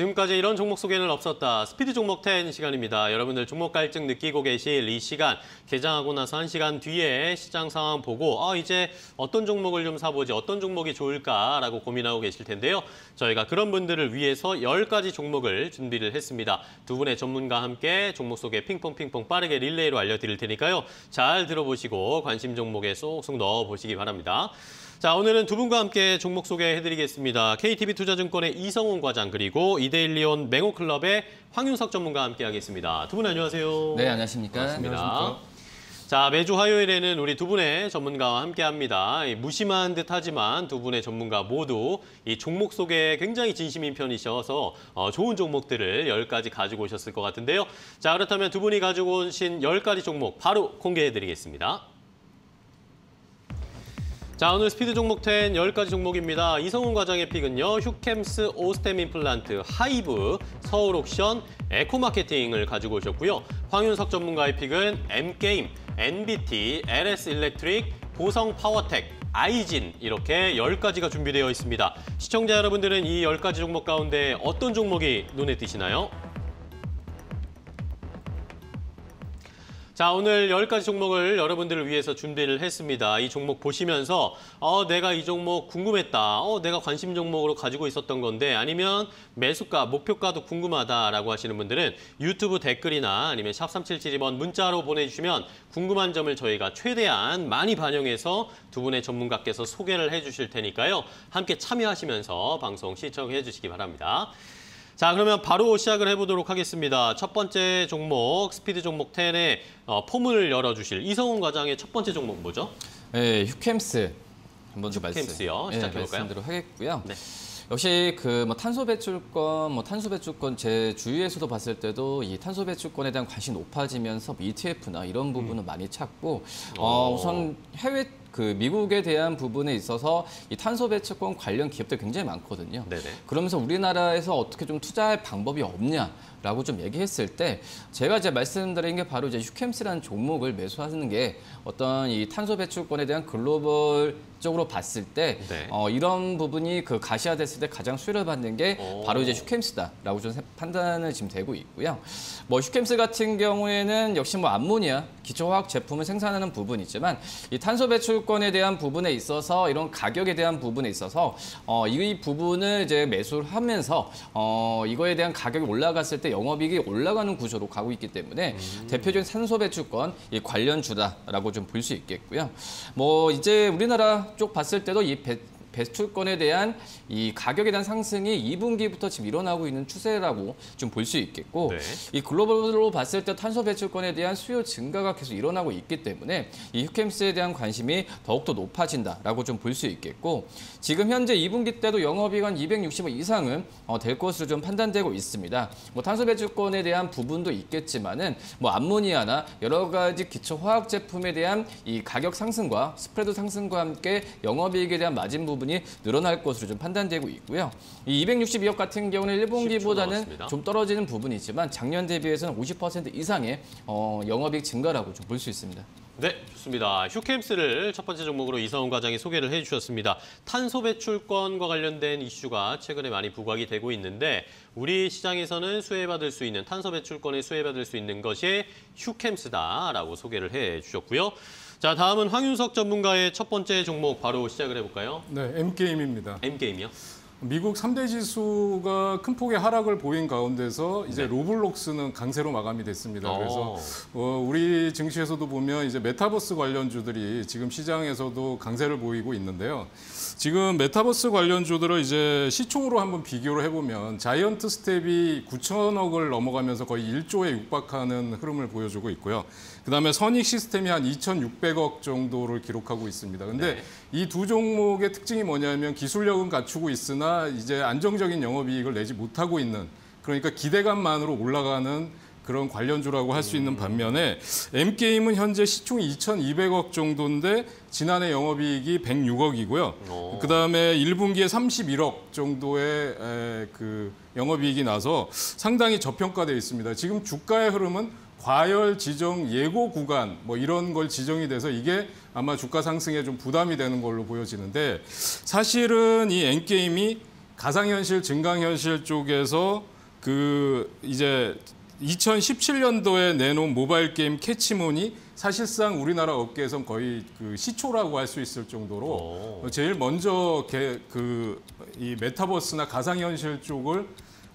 지금까지 이런 종목 소개는 없었다. 스피드 종목 10 시간입니다. 여러분들 종목 갈증 느끼고 계실 이 시간, 개장하고 나서 1시간 뒤에 시장 상황 보고 이제 어떤 종목을 좀 사보지, 어떤 종목이 좋을까라고 고민하고 계실 텐데요. 저희가 그런 분들을 위해서 10가지 종목을 준비를 했습니다. 두 분의 전문가와 함께 종목 소개 핑퐁 빠르게 릴레이로 알려드릴 테니까요. 잘 들어보시고 관심 종목에 쏙쏙 넣어보시기 바랍니다. 자, 오늘은 두 분과 함께 종목 소개해드리겠습니다. KTB투자증권의 이성훈 과장 그리고 이데일리온 맹호클럽의 황윤석 전문가와 함께하겠습니다. 두 분 안녕하세요. 네, 안녕하십니까. 반갑습니다. 안녕하십니까. 자, 매주 화요일에는 우리 두 분의 전문가와 함께합니다. 무심한 듯하지만 두 분의 전문가 모두 이 종목 소개에 굉장히 진심인 편이셔서 좋은 종목들을 10가지 가지고 오셨을 것 같은데요. 자, 그렇다면 두 분이 가지고 오신 10가지 종목 바로 공개해드리겠습니다. 자, 오늘 스피드 종목 10 10가지 종목입니다. 이성훈 과장의 픽은요. 휴캠스, 오스템 임플란트, 하이브, 서울옥션, 에코마케팅을 가지고 오셨고요. 황윤석 전문가의 픽은 M게임, NBT, LS일렉트릭, 보성파워텍, 아이진 이렇게 10가지가 준비되어 있습니다. 시청자 여러분들은 이 10가지 종목 가운데 어떤 종목이 눈에 띄시나요? 자, 오늘 10가지 종목을 여러분들을 위해서 준비를 했습니다. 이 종목 보시면서 내가 이 종목 궁금했다. 내가 관심 종목으로 가지고 있었던 건데 아니면 매수가, 목표가도 궁금하다라고 하시는 분들은 유튜브 댓글이나 아니면 샵 3772번 문자로 보내주시면 궁금한 점을 저희가 최대한 많이 반영해서 두 분의 전문가께서 소개를 해주실 테니까요. 함께 참여하시면서 방송 시청해 주시기 바랍니다. 자, 그러면 바로 시작을 해보도록 하겠습니다. 첫 번째 종목, 스피드 종목 10의 포문을 열어주실 이성훈 과장의 첫 번째 종목 뭐죠? 네, 휴캠스 한번 좀 휴캠스요. 시작해볼까요? 말씀드리도록 하겠고요. 네. 역시 탄소 배출권 제 주위에서도 봤을 때도 이 탄소 배출권에 대한 관심이 높아지면서 ETF나 이런 부분은 많이 찾고 우선 해외 미국에 대한 부분에 있어서 이 탄소 배출권 관련 기업들 굉장히 많거든요. 네네. 그러면서 우리나라에서 어떻게 좀 투자할 방법이 없냐라고 좀 얘기했을 때 제가 이제 말씀드린 게 바로 이제 휴캠스라는 종목을 매수하는 게 어떤 이 탄소 배출권에 대한 글로벌적으로 봤을 때 네. 이런 부분이 가시화됐을 때 가장 수혜를 받는 게 바로 이제 휴캠스다라고 좀 판단을 지금 되고 있고요. 휴캠스 같은 경우에는 역시 암모니아 기초화학 제품을 생산하는 부분이지만 이 탄소 배출권에 대한 부분에 있어서 이런 가격에 대한 부분에 있어서 이 부분을 이제 매수를 하면서 이거에 대한 가격이 올라갔을 때 영업이익이 올라가는 구조로 가고 있기 때문에 대표적인 탄소 배출권 이 관련주다라고 좀 볼 수 있겠고요. 이제 우리나라 쪽 봤을 때도 이 배출권에 대한 이 가격에 대한 상승이 2분기부터 지금 일어나고 있는 추세라고 좀 볼 수 있겠고, 네. 이 글로벌로 봤을 때 탄소 배출권에 대한 수요 증가가 계속 일어나고 있기 때문에 이 휴캠스에 대한 관심이 더욱더 높아진다라고 좀 볼 수 있겠고, 지금 현재 2분기 때도 영업이익 한 260억 이상은 될 것으로 좀 판단되고 있습니다. 탄소 배출권에 대한 부분도 있겠지만은 암모니아나 여러 가지 기초 화학 제품에 대한 이 가격 상승과 스프레드 상승과 함께 영업이익에 대한 마진 부분이 늘어날 것으로 좀 판단되고 있고요. 이 262억 같은 경우는 1분기보다는 좀 떨어지는 부분이지만 작년 대비해서는 50% 이상의 영업이익 증가라고 좀 볼 수 있습니다. 네, 좋습니다. 휴캠스를 첫 번째 종목으로 이성훈 과장이 소개를 해주셨습니다. 탄소 배출권과 관련된 이슈가 최근에 많이 부각이 되고 있는데 우리 시장에서는 수혜받을 수 있는 탄소 배출권에 수혜받을 수 있는 것이 휴캠스다라고 소개를 해주셨고요. 자, 다음은 황윤석 전문가의 첫 번째 종목 바로 시작을 해볼까요? 네, M게임입니다. M게임이요? 미국 3대 지수가 큰 폭의 하락을 보인 가운데서 이제 로블록스는 강세로 마감이 됐습니다. 그래서 우리 증시에서도 보면 이제 메타버스 관련주들이 지금 시장에서도 강세를 보이고 있는데요. 지금 메타버스 관련주들을 이제 시총으로 한번 비교를 해보면 자이언트 스텝이 9천억을 넘어가면서 거의 1조에 육박하는 흐름을 보여주고 있고요. 그다음에 선익 시스템이 한 2,600억 정도를 기록하고 있습니다. 근데 이 두 종목의 특징이 뭐냐면 기술력은 갖추고 있으나 이제 안정적인 영업이익을 내지 못하고 있는, 그러니까 기대감만으로 올라가는 그런 관련주라고 할 수 있는 반면에 M게임은 현재 시총이 2,200억 정도인데 지난해 영업이익이 106억이고요. 그다음에 1분기에 31억 정도의 영업이익이 나서 상당히 저평가되어 있습니다. 지금 주가의 흐름은 과열 지정 예고 구간 이런 걸 지정이 돼서 이게 아마 주가 상승에 좀 부담이 되는 걸로 보여지는데, 사실은 이 N게임이 가상현실, 증강현실 쪽에서 이제 2017년도에 내놓은 모바일 게임 캐치몬이 사실상 우리나라 업계에선 거의 그 시초라고 할 수 있을 정도로 제일 먼저 이 메타버스나 가상현실 쪽을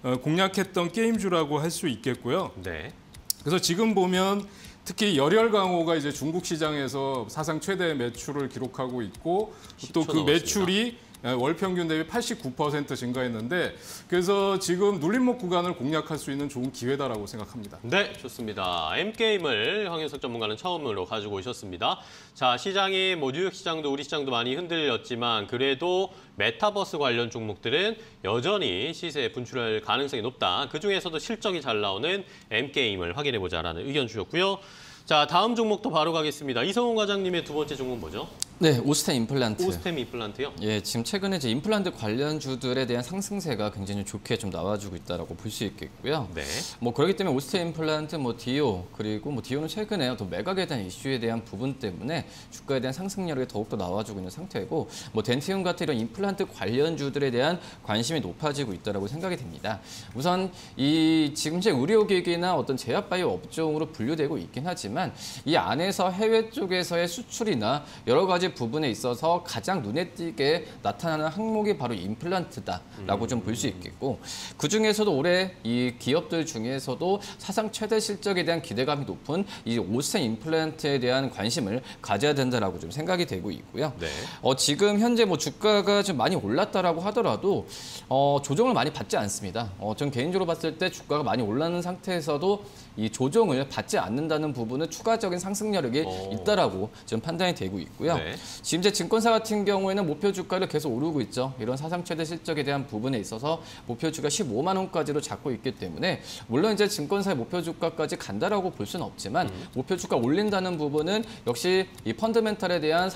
공략했던 게임주라고 할 수 있겠고요. 네. 그래서 지금 보면 특히 열혈 강호가 이제 중국 시장에서 사상 최대 매출을 기록하고 있고 또 그 매출이 월 평균 대비 89% 증가했는데 그래서 지금 눌림목 구간을 공략할 수 있는 좋은 기회다라고 생각합니다. 네, 좋습니다. M게임을 황윤석 전문가는 처음으로 가지고 오셨습니다. 자, 시장이 뉴욕 시장도 우리 시장도 많이 흔들렸지만 그래도 메타버스 관련 종목들은 여전히 시세에 분출할 가능성이 높다. 그중에서도 실적이 잘 나오는 M게임을 확인해보자라는 의견 주셨고요. 자, 다음 종목도 바로 가겠습니다. 이성훈 과장님의 두 번째 종목 뭐죠? 네, 오스템 임플란트. 오스템 임플란트요? 예, 지금 최근에 이제 임플란트 관련주들에 대한 상승세가 굉장히 좋게 좀 나와주고 있다라고 볼 수 있겠고요. 네. 그렇기 때문에 오스템 임플란트, 디오 그리고 디오는 최근에 또 매각에 대한 이슈에 대한 부분 때문에 주가에 대한 상승력이 더욱더 나와주고 있는 상태이고, 덴티움 같은 이런 임플란트 관련주들에 대한 관심이 높아지고 있다라고 생각이 됩니다. 우선 이 지금 제 의료기기나 어떤 제약바이오 업종으로 분류되고 있긴 하지만 이 안에서 해외 쪽에서의 수출이나 여러 가지 부분에 있어서 가장 눈에 띄게 나타나는 항목이 바로 임플란트다라고 좀 볼 수 있겠고, 그중에서도 올해 이 기업들 중에서도 사상 최대 실적에 대한 기대감이 높은 이 오스템 임플란트에 대한 관심을 가져야 된다라고 좀 생각이 되고 있고요. 네. 지금 현재 주가가 좀 많이 올랐다라고 하더라도 조정을 많이 받지 않습니다. 전 개인적으로 봤을 때 주가가 많이 올라는 상태에서도 이 조정을 받지 않는다는 부분은 추가적인 상승력이 있다라고 지금 판단이 되고 있고요. 네. 지금 이제 증권사 같은 경우에는 목표 주가를 계속 오르고 있죠. 이런 사상 최대 실적에 대한 부분에 있어서 목표 주가 15만 원까지로 잡고 있기 때문에 물론 이제 증권사의 목표 주가까지 간다라고 볼 수는 없지만 목표 주가 올린다는 부분은 역시 이 펀더멘탈에 대한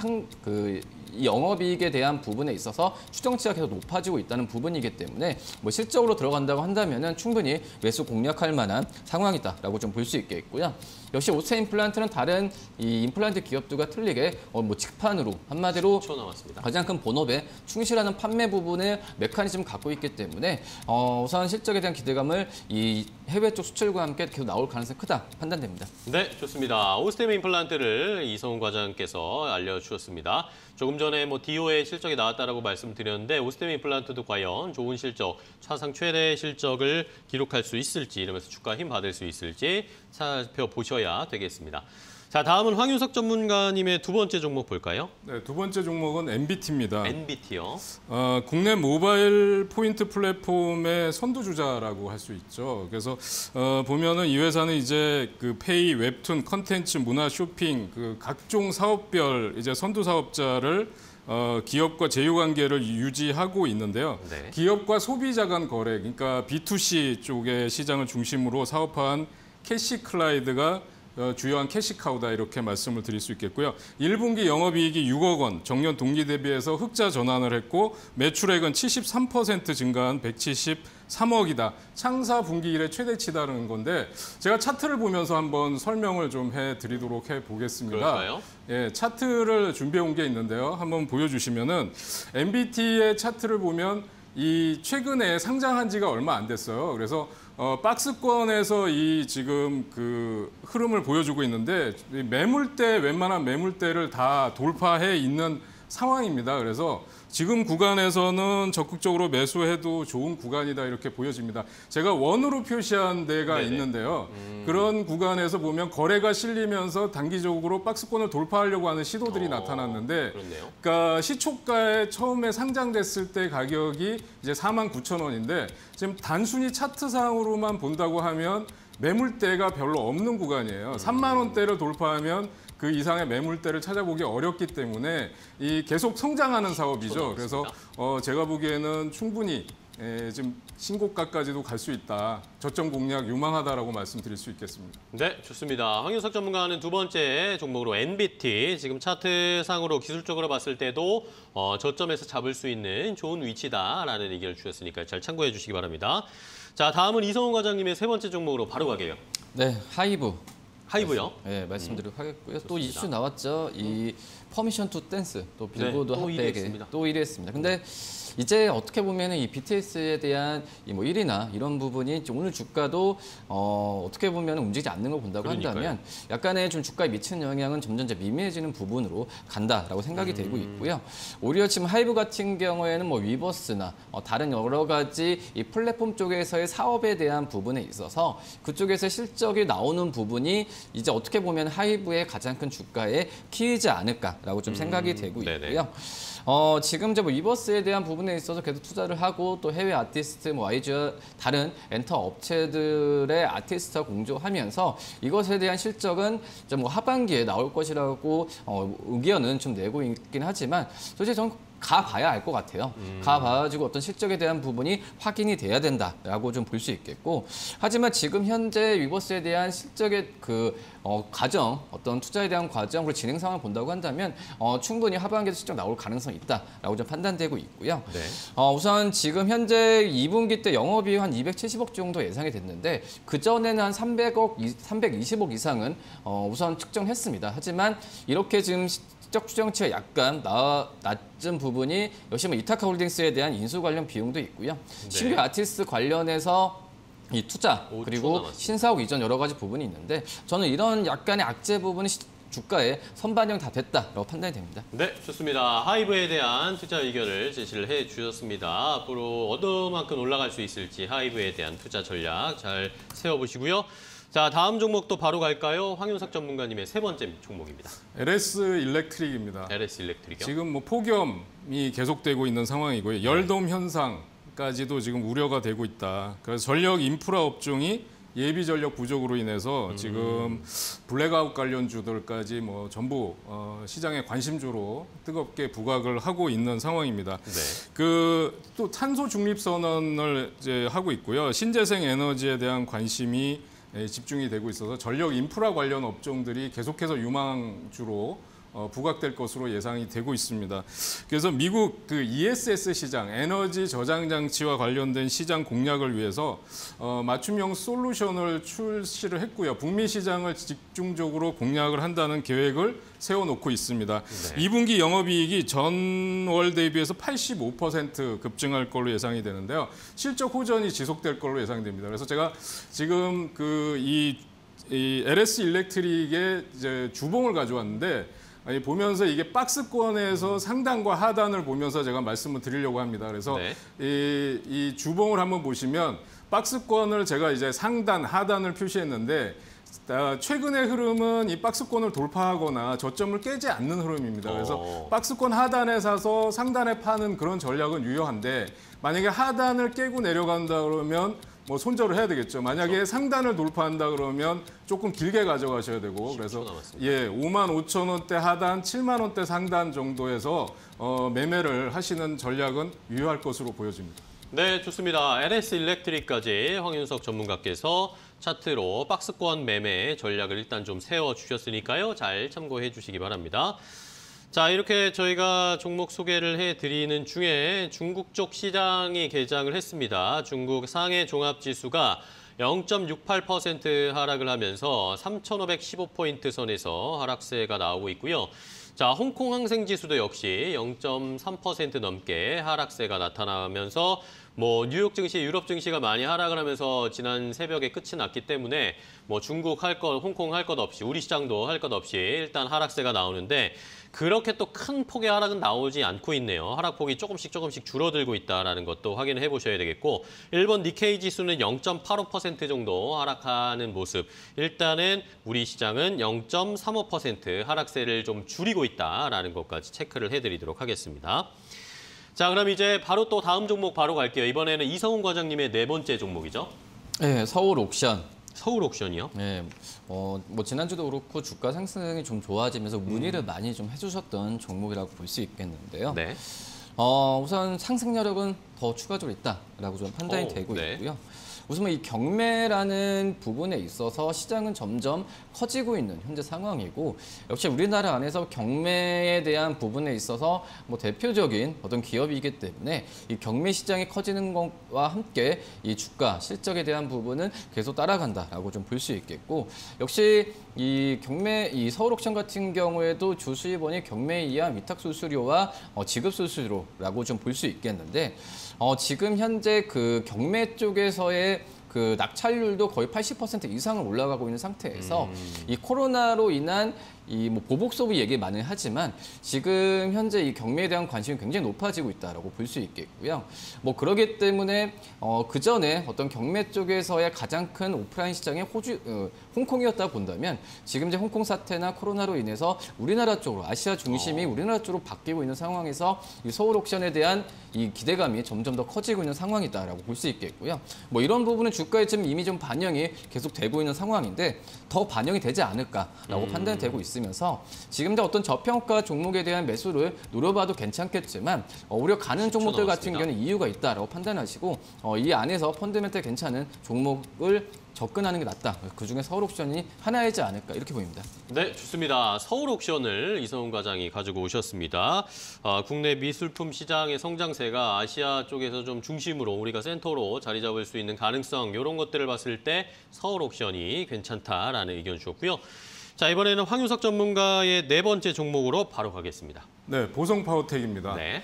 이 영업이익에 대한 부분에 있어서 추정치가 계속 높아지고 있다는 부분이기 때문에 실적으로 들어간다고 한다면은 충분히 매수 공략할 만한 상황이다라고 좀 볼 수 있겠고요. 역시 오스템 임플란트는 다른 이 임플란트 기업들과 틀리게 직판으로 한마디로 10초 남았습니다. 가장 큰 본업에 충실하는 판매 부분을 메커니즘 갖고 있기 때문에 우선 실적에 대한 기대감을 이 해외 쪽 수출과 함께 계속 나올 가능성이 크다 판단됩니다. 네, 좋습니다. 오스템 임플란트를 이성훈 과장께서 알려주셨습니다. 조금 전에 디오의 실적이 나왔다라고 말씀드렸는데 오스템 임플란트도 과연 좋은 실적, 사상 최대 실적을 기록할 수 있을지 이러면서 주가 힘 받을 수 있을지 살펴보셔야 되겠습니다. 자, 다음은 황윤석 전문가님의 두 번째 종목 볼까요? 네, 두 번째 종목은 NBT입니다. NBT요. 국내 모바일 포인트 플랫폼의 선두주자라고 할 수 있죠. 그래서 보면은 이 회사는 이제 그 페이, 웹툰, 컨텐츠, 문화, 쇼핑 각종 사업별 이제 선두 사업자를 기업과 제휴 관계를 유지하고 있는데요. 네. 기업과 소비자 간 거래, 그러니까 B2C 쪽의 시장을 중심으로 사업한 캐시클라이드가 주요한 캐시카우다 이렇게 말씀을 드릴 수 있겠고요. 1분기 영업이익이 6억 원, 정년 동기 대비해서 흑자 전환을 했고 매출액은 73% 증가한 173억이다. 창사 분기 이래 최대치다는 건데 제가 차트를 보면서 한번 설명을 좀 해드리도록 해보겠습니다. 그럴까요? 예, 차트를 준비해 온 게 있는데요. 한번 보여주시면은 MBT의 차트를 보면 이 최근에 상장한 지가 얼마 안 됐어요. 그래서 박스권에서 이 지금 그 흐름을 보여주고 있는데 매물대, 웬만한 매물대를 다 돌파해 있는 상황입니다. 그래서 지금 구간에서는 적극적으로 매수해도 좋은 구간이다 이렇게 보여집니다. 제가 원으로 표시한 데가 네네. 있는데요. 그런 구간에서 보면 거래가 실리면서 단기적으로 박스권을 돌파하려고 하는 시도들이 나타났는데 그렇네요. 그러니까 시초가에 처음에 상장됐을 때 가격이 이제 49,000원인데 지금 단순히 차트상으로만 본다고 하면 매물대가 별로 없는 구간이에요. 3만 원대를 돌파하면 그 이상의 매물대를 찾아보기 어렵기 때문에 이 계속 성장하는 사업이죠. 그래서 제가 보기에는 충분히 지금 신고가까지도 갈 수 있다. 저점 공략 유망하다라고 말씀드릴 수 있겠습니다. 네, 좋습니다. 황윤석 전문가는 두 번째 종목으로 NBT, 지금 차트상으로 기술적으로 봤을 때도 저점에서 잡을 수 있는 좋은 위치다라는 의견을 주셨으니까 잘 참고해 주시기 바랍니다. 자, 다음은 이성훈 과장님의 세 번째 종목으로 바로 가게요. 네, 하이브. 하이브요? 네, 말씀드리도록 하겠고요. 또 좋습니다. 이슈 나왔죠. 이 퍼미션 투 댄스, 또 빌보드 네, 또 1위 핫백에 했습니다. 또 1위 했습니다. 근데 이제 어떻게 보면은 이 BTS에 대한 이 뭐 1위나 이런 부분이 오늘 주가도 어떻게 보면 움직이지 않는 걸 본다고 그러니까요. 한다면 약간의 좀 주가에 미치는 영향은 점점 이제 미미해지는 부분으로 간다라고 생각이 되고 있고요. 오히려 지금 하이브 같은 경우에는 뭐 위버스나 다른 여러 가지 이 플랫폼 쪽에서의 사업에 대한 부분에 있어서 그쪽에서 실적이 나오는 부분이 이제 어떻게 보면 하이브의 가장 큰 주가의 키이지 않을까라고 좀 생각이 되고 네네. 있고요. 지금 이제 뭐 위버스에 대한 부분에 있어서 계속 투자를 하고 또 해외 아티스트, 뭐 YG와 다른 엔터 업체들의 아티스트와 공조하면서 이것에 대한 실적은 이제 뭐 하반기에 나올 것이라고 의견은 좀 내고 있긴 하지만 솔직히 저는 가봐야 알 것 같아요. 가봐가지고 어떤 실적에 대한 부분이 확인이 돼야 된다라고 좀 볼 수 있겠고, 하지만 지금 현재 위버스에 대한 실적의 그 과정, 어떤 투자에 대한 과정, 그리고 진행 상황을 본다고 한다면 충분히 하반기에 실적 나올 가능성이 있다라고 좀 판단되고 있고요. 네. 우선 지금 현재 2분기 때 영업이익 한 270억 정도 예상이 됐는데 그 전에는 한 320억 이상은 우선 측정했습니다. 하지만 이렇게 지금 실적 추정치가 약간 낮은 부분이 역시 뭐 이타카홀딩스에 대한 인수 관련 비용도 있고요. 신규 아티스트 관련해서 이 투자 그리고 남았습니다. 신사옥 이전 여러 가지 부분이 있는데 저는 이런 약간의 악재 부분이 주가에 선반영 다 됐다라고 판단이 됩니다. 네, 좋습니다. 하이브에 대한 투자 의견을 제시를 해 주셨습니다. 앞으로 어느만큼 올라갈 수 있을지 하이브에 대한 투자 전략 잘 세워보시고요. 자, 다음 종목도 바로 갈까요? 황윤석 전문가님의 세 번째 종목입니다. LS 일렉트릭입니다. LS 일렉트릭이요. 지금 뭐 폭염이 계속되고 있는 상황이고요. 열돔 현상까지도 지금 우려가 되고 있다. 그래서 전력 인프라 업종이 예비 전력 부족으로 인해서 지금 블랙아웃 관련주들까지 뭐 전부 시장의 관심주로 뜨겁게 부각을 하고 있는 상황입니다. 네. 그 또 탄소 중립 선언을 이제 하고 있고요. 신재생 에너지에 대한 관심이 집중이 되고 있어서 전력 인프라 관련 업종들이 계속해서 유망주로 부각될 것으로 예상이 되고 있습니다. 그래서 미국 그 ESS 시장, 에너지 저장 장치와 관련된 시장 공략을 위해서 맞춤형 솔루션을 출시를 했고요. 북미 시장을 집중적으로 공략을 한다는 계획을 세워놓고 있습니다. 네. 2분기 영업이익이 전월 대비해서 85% 급증할 걸로 예상이 되는데요. 실적 호전이 지속될 걸로 예상됩니다. 그래서 제가 지금 이 LS 일렉트릭의 이제 주봉을 가져왔는데 보면서 이게 박스권에서 상단과 하단을 보면서 제가 말씀을 드리려고 합니다. 그래서 네. 이 주봉을 한번 보시면 박스권을 제가 이제 상단, 하단을 표시했는데 최근의 흐름은 이 박스권을 돌파하거나 저점을 깨지 않는 흐름입니다. 그래서 박스권 하단에 사서 상단에 파는 그런 전략은 유효한데 만약에 하단을 깨고 내려간다 그러면 뭐 손절을 해야 되겠죠. 만약에 그렇죠. 상단을 돌파한다 그러면 조금 길게 가져가셔야 되고 그래서 55,000원대 하단, 70,000원대 상단 정도에서 매매를 하시는 전략은 유효할 것으로 보여집니다. 네, 좋습니다. LS 일렉트릭까지 황윤석 전문가께서 차트로 박스권 매매 전략을 일단 좀 세워주셨으니까요. 잘 참고해 주시기 바랍니다. 자, 이렇게 저희가 종목 소개를 해드리는 중에 중국 쪽 시장이 개장을 했습니다. 중국 상해 종합지수가 0.68% 하락을 하면서 3,515포인트 선에서 하락세가 나오고 있고요. 자, 홍콩 항생지수도 역시 0.3% 넘게 하락세가 나타나면서 뭐 뉴욕 증시, 유럽 증시가 많이 하락을 하면서 지난 새벽에 끝이 났기 때문에 뭐 중국 할 것, 홍콩 할 것 없이 우리 시장도 할 것 없이 일단 하락세가 나오는데 그렇게 또 큰 폭의 하락은 나오지 않고 있네요. 하락폭이 조금씩 줄어들고 있다는 것도 확인을 해보셔야 되겠고 일본 니케이 지수는 0.85% 정도 하락하는 모습. 일단은 우리 시장은 0.35% 하락세를 좀 줄이고 있다는 것까지 체크를 해드리도록 하겠습니다. 자, 그럼 이제 바로 또 다음 종목 바로 갈게요. 이번에는 이성훈 과장님의 네 번째 종목이죠. 네, 서울 옥션. 서울 옥션이요? 네, 뭐 지난주도 그렇고 주가 상승이 좀 좋아지면서 문의를 많이 좀 해주셨던 종목이라고 볼 수 있겠는데요. 네. 우선 상승 여력은 더 추가적으로 있다라고 좀 판단이 되고 네. 있고요. 우선 이 경매라는 부분에 있어서 시장은 점점 커지고 있는 현재 상황이고 역시 우리나라 안에서 경매에 대한 부분에 있어서 뭐 대표적인 어떤 기업이기 때문에 이 경매 시장이 커지는 것과 함께 이 주가 실적에 대한 부분은 계속 따라간다라고 좀 볼 수 있겠고 역시 이 서울 옥션 같은 경우에도 주 수입원이 경매에 의한 위탁 수수료와 지급 수수료라고 좀 볼 수 있겠는데 지금 현재 그 경매 쪽에서의 그 낙찰률도 거의 80% 이상을 올라가고 있는 상태에서 이 코로나로 인한 이 뭐 보복 소비 얘기 많이 하지만 지금 현재 이 경매에 대한 관심이 굉장히 높아지고 있다라고 볼 수 있겠고요. 뭐 그러기 때문에 그 전에 어떤 경매 쪽에서의 가장 큰 오프라인 시장이 홍콩이었다 본다면 지금 이제 홍콩 사태나 코로나로 인해서 우리나라 쪽으로 아시아 중심이 우리나라 쪽으로 바뀌고 있는 상황에서 이 서울 옥션에 대한 이 기대감이 점점 더 커지고 있는 상황이다라고 볼 수 있겠고요. 뭐 이런 부분은 주가에 지금 이미 좀 반영이 계속 되고 있는 상황인데 더 반영이 되지 않을까라고 판단되고 있으면서 지금 어떤 저평가 종목에 대한 매수를 노려봐도 괜찮겠지만 오히려 가는 종목들 같은 경우는 이유가 있다라고 판단하시고 이 안에서 펀더멘털 괜찮은 종목을 접근하는 게 낫다. 그중에 서울 옥션이 하나이지 않을까 이렇게 보입니다. 네, 좋습니다. 서울 옥션을 이성훈 과장이 가지고 오셨습니다. 국내 미술품 시장의 성장세가 아시아 쪽에서 좀 중심으로 우리가 센터로 자리 잡을 수 있는 가능성 이런 것들을 봤을 때 서울 옥션이 괜찮다라는 의견 주셨고요. 자, 이번에는 황윤석 전문가의 네 번째 종목으로 바로 가겠습니다. 네, 보성파워텍입니다. 네.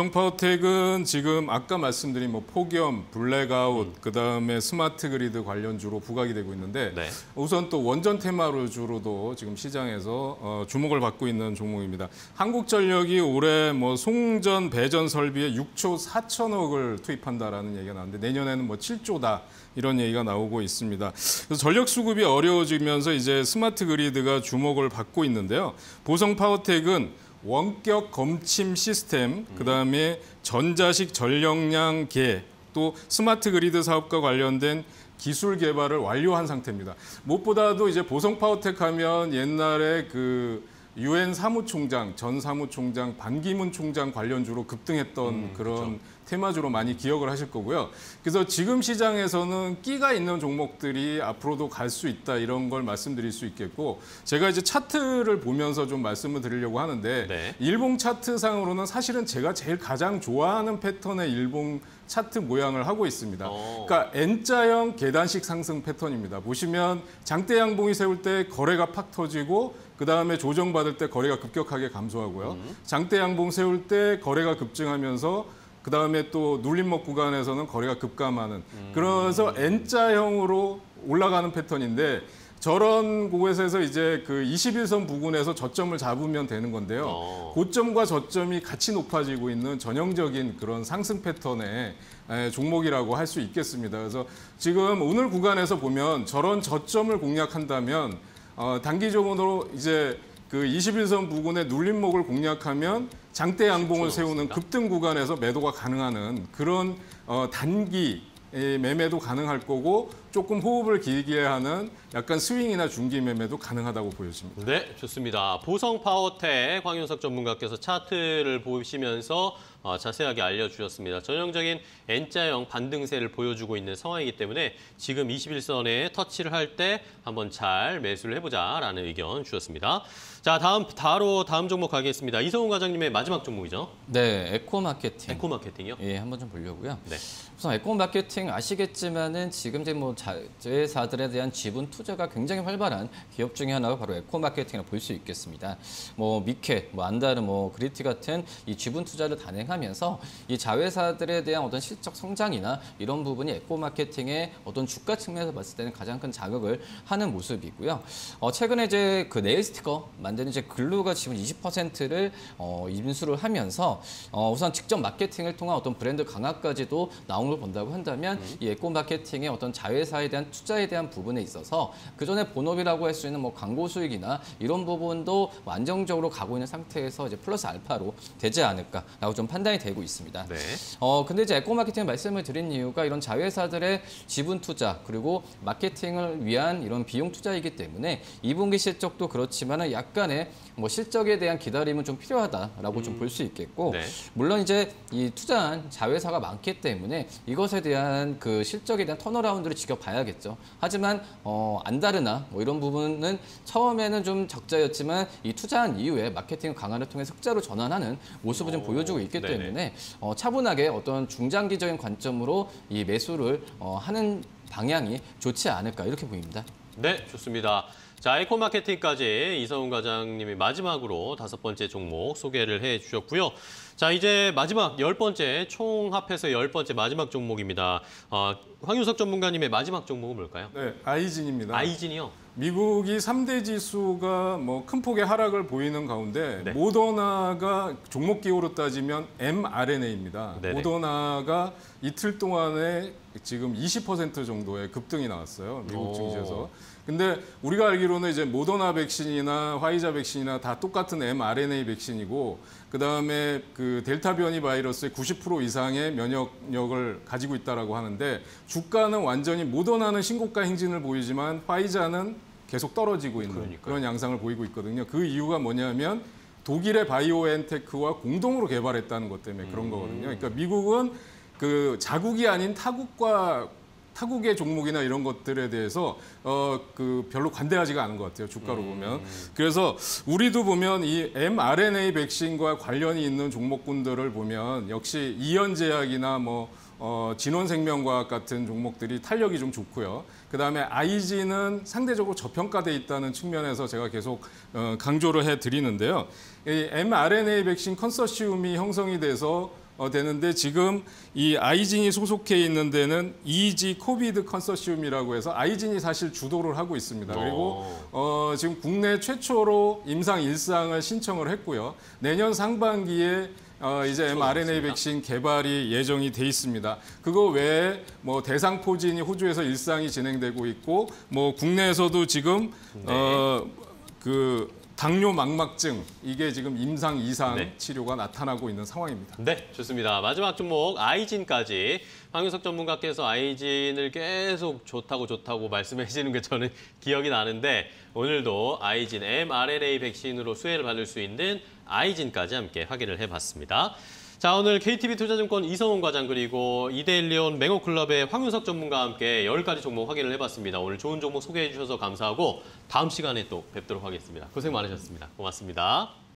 보성파워텍은 지금 아까 말씀드린 뭐 폭염, 블랙아웃, 그다음에 스마트 그리드 관련주로 부각이 되고 있는데 네. 우선 또 원전 테마주로도 지금 시장에서 주목을 받고 있는 종목입니다. 한국전력이 올해 뭐 송전 배전 설비에 6조 4천억을 투입한다라는 얘기가 나왔는데 내년에는 뭐 7조다. 이런 얘기가 나오고 있습니다. 그래서 전력 수급이 어려워지면서 이제 스마트 그리드가 주목을 받고 있는데요. 보성파워텍은 원격 검침 시스템, 그다음에 전자식 전력량 계, 또 스마트 그리드 사업과 관련된 기술 개발을 완료한 상태입니다. 무엇보다도 이제 보성파워텍 하면 옛날에 그 UN 사무총장, 전 사무총장 반기문 총장 관련주로 급등했던 그런 그렇죠. 테마주로 많이 기억을 하실 거고요. 그래서 지금 시장에서는 끼가 있는 종목들이 앞으로도 갈 수 있다 이런 걸 말씀드릴 수 있겠고 제가 이제 차트를 보면서 좀 말씀을 드리려고 하는데 네. 일봉 차트상으로는 사실은 제가 제일 가장 좋아하는 패턴의 일봉 차트 모양을 하고 있습니다. 그러니까 N자형 계단식 상승 패턴입니다. 보시면 장대 양봉이 세울 때 거래가 팍 터지고 그다음에 조정받을 때 거래가 급격하게 감소하고요. 장대 양봉 세울 때 거래가 급증하면서 그다음에 또 눌림목 구간에서는 거래가 급감하는 그래서 N자형으로 올라가는 패턴인데 저런 곳에서 이제 그 21선 부근에서 저점을 잡으면 되는 건데요. 고점과 저점이 같이 높아지고 있는 전형적인 그런 상승 패턴의 종목이라고 할 수 있겠습니다. 그래서 지금 오늘 구간에서 보면 저런 저점을 공략한다면 단기적으로 이제 그 21선 부근의 눌림목을 공략하면 장대 양봉을 세우는 급등 구간에서 매도가 가능한 그런 단기 매매도 가능할 거고 조금 호흡을 길게 하는 약간 스윙이나 중기 매매도 가능하다고 보여집니다. 네, 좋습니다. 보성파워텍 황윤석 전문가께서 차트를 보시면서 자세하게 알려주셨습니다. 전형적인 N자형 반등세를 보여주고 있는 상황이기 때문에 지금 21선에 터치를 할 때 한번 잘 매수를 해보자라는 의견 주셨습니다. 자, 다음 종목 가겠습니다. 이성훈 과장님의 마지막 종목이죠. 네, 에코마케팅. 에코마케팅이요? 예, 한번 좀 보려고요. 네. 우선 에코마케팅 아시겠지만은 지금 이제 뭐 자회사들에 대한 지분 투자가 굉장히 활발한 기업 중에 하나가 바로 에코마케팅이라고 볼 수 있겠습니다. 뭐 미케, 뭐 안다르, 뭐 그리티 같은 이 지분 투자를 단행하면서 이 자회사들에 대한 어떤 실적 성장이나 이런 부분이 에코마케팅의 어떤 주가 측면에서 봤을 때는 가장 큰 자극을 하는 모습이고요. 최근에 이제 그 네일 스티커 만드는 이제 글루가 지금 20%를 인수를 하면서 우선 직접 마케팅을 통한 어떤 브랜드 강화까지도 나온 걸 본다고 한다면 이 에코마케팅의 어떤 자회사에 대한 투자에 대한 부분에 있어서 그전에 본업이라고 할 수 있는 뭐 광고 수익이나 이런 부분도 안정적으로 가고 있는 상태에서 이제 플러스 알파로 되지 않을까라고 좀 판단이 되고 있습니다. 네. 근데 이제 에코마케팅 말씀을 드린 이유가 이런 자회사들의 지분 투자 그리고 마케팅을 위한 이런 비용 투자이기 때문에 2분기 실적도 그렇지만은 약간 중간에 뭐 실적에 대한 기다림은 좀 필요하다라고 좀 볼 수 있겠고 네. 물론 이제 이 투자한 자회사가 많기 때문에 이것에 대한 그 실적에 대한 턴어라운드를 지켜봐야겠죠. 하지만 안다르나 뭐 이런 부분은 처음에는 좀 적자였지만 이 투자한 이후에 마케팅 강화를 통해 흑자로 전환하는 모습을 좀 보여주고 있기 네네. 때문에 차분하게 어떤 중장기적인 관점으로 이 매수를 하는 방향이 좋지 않을까 이렇게 보입니다. 네, 좋습니다. 자, 에코 마케팅까지 이성훈 과장님이 마지막으로 5번째 종목 소개를 해주셨고요. 자, 이제 마지막 10번째, 총 합해서 10번째 마지막 종목입니다. 황윤석 전문가님의 마지막 종목은 뭘까요? 네, 아이진입니다. 아이진이요? 미국이 3대 지수가 뭐 큰 폭의 하락을 보이는 가운데 네. 모더나가 종목 기호로 따지면 mRNA입니다. 네네. 모더나가 이틀 동안에 지금 20% 정도의 급등이 나왔어요. 미국 오. 증시에서. 근데 우리가 알기로는 이제 모더나 백신이나 화이자 백신이나 다 똑같은 mRNA 백신이고 그다음에 그 델타 변이 바이러스의 90% 이상의 면역력을 가지고 있다라고 하는데 주가는 완전히 모더나는 신고가 행진을 보이지만 화이자는 계속 떨어지고 있는 그러니까요. 그런 양상을 보이고 있거든요. 그 이유가 뭐냐면 독일의 바이오엔테크와 공동으로 개발했다는 것 때문에 그런 거거든요. 그러니까 미국은 그 자국이 아닌 타국의 종목이나 이런 것들에 대해서 그 별로 관대하지가 않은 것 같아요. 주가로 보면. 그래서 우리도 보면 이 mRNA 백신과 관련이 있는 종목군들을 보면 역시 이연제약이나 뭐 진원생명과학 같은 종목들이 탄력이 좀 좋고요. 그다음에 아이진은 상대적으로 저평가돼 있다는 측면에서 제가 계속 강조를 해드리는데요. 이 mRNA 백신 컨소시엄이 형성이 돼서 되는데 지금 이 아이진이 소속해 있는 데는 EG 코비드 컨소시엄이라고 해서 아이진이 사실 주도를 하고 있습니다. 그리고 지금 국내 최초로 임상 1상을 신청을 했고요. 내년 상반기에 이제 mRNA 백신 개발이 예정이 돼 있습니다. 그거 외에 뭐 대상포진이 호주에서 1상이 진행되고 있고 뭐 국내에서도 지금 그 당뇨 망막증 이게 지금 임상 2상 네. 치료가 나타나고 있는 상황입니다. 네, 좋습니다. 마지막 종목 아이진까지 황윤석 전문가께서 아이진을 계속 좋다고 말씀해 주시는 게 저는 기억이 나는데 오늘도 아이진 mRNA 백신으로 수혜를 받을 수 있는 아이진까지 함께 확인을 해봤습니다. 자, 오늘 KTB 투자증권 이성훈 과장 그리고 이데일리온 맹호클럽의 황윤석 전문가와 함께 10가지 종목 확인을 해봤습니다. 오늘 좋은 종목 소개해 주셔서 감사하고 다음 시간에 또 뵙도록 하겠습니다. 고생 많으셨습니다. 고맙습니다.